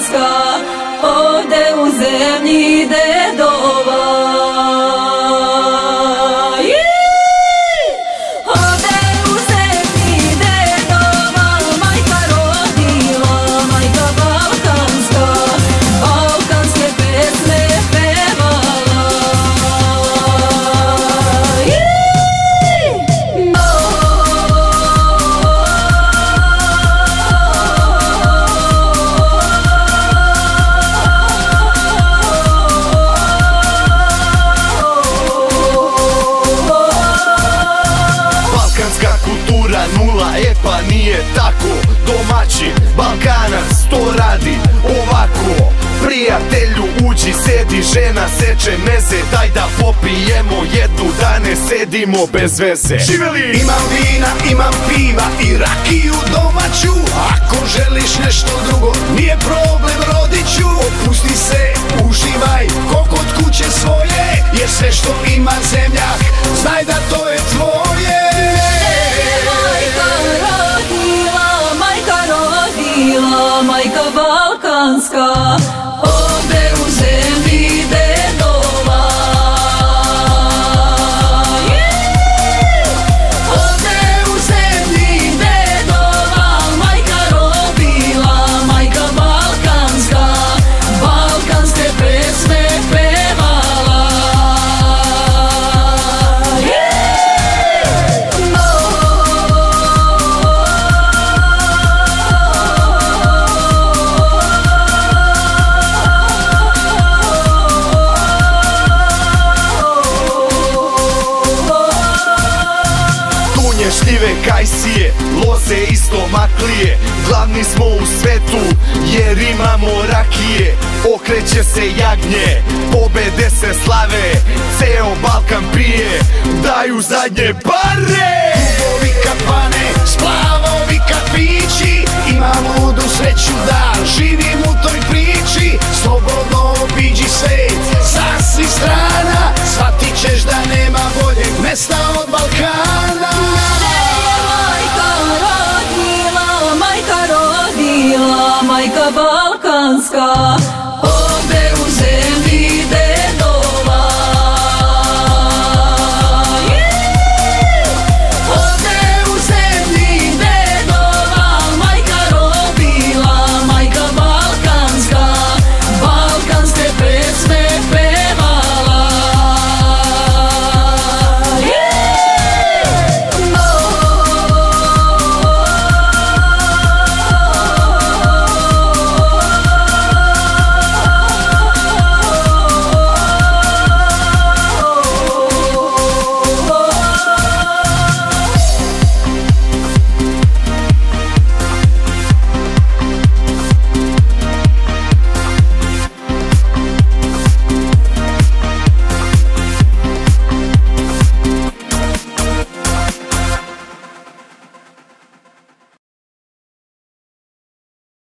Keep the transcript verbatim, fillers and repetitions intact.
balkanska, ovde u zemlji dedova. Nula, e pa nije tako. Domaćin, Balkanac, to radi ovako. Prijatelju uđi, sedi, žena seče meze. Daj da popijemo jednu, da ne sedimo bez veze. Živeli! Imam vina, imam piva i rakiju domaću. Ako želiš nešto drugo, nije problem, rodiću. Opusti se, uživaj, ko kod kuće svoje. Jer sve što ima zemljak, znaj da to je tvoje. Majka balkanska, ovde u zemlji dedova. Ovde u zemlji dedova, majka rodila, majka balkanska, balkanske pesme pevala. Šljive, kajsije, loze isto maklije. Glavni smo u svetu jer imamo rakije. Okreće se jagnje, pobede se slave. Ceo Balkan pije, daju zadnje pare. Klubovi, kafane, splavovi, kafići. Imam ludu sreću da živim u toj priči. Slobodno obiđi svet sa svih strana. Shvatit ćeš da nema boljeg mesta od Balkana. Majka balkanska,